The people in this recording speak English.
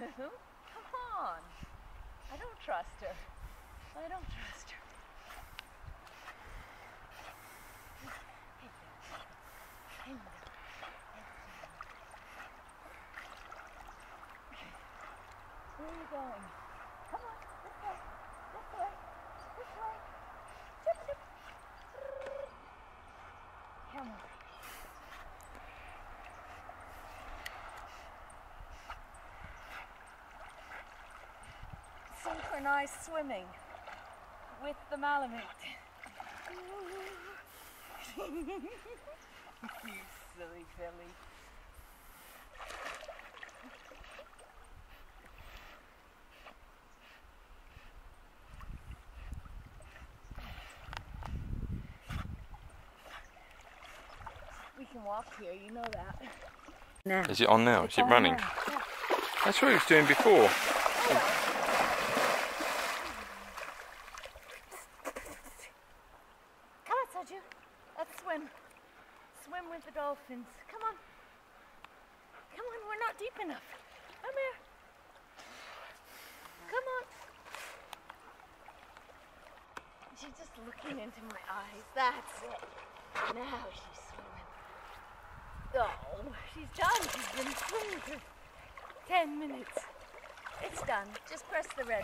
Come on. I don't trust her. I don't trust her. Hey, where are you going? Come on, this way, this way, this way. Chip, chip. Come on. Synchronized swimming with the Malamute. You silly filly. We can walk here, you know that. Now. Is it on now? Is it running? Yeah. That's what it was doing before. Come on, Sojou. Let's swim. Swim with the dolphins. Come on. Come on, we're not deep enough. Come here. Come on. She's just looking into my eyes. That's it. Now she's swimming. Oh, she's done. She's been swimming for 10 minutes. It's done. Just press the red.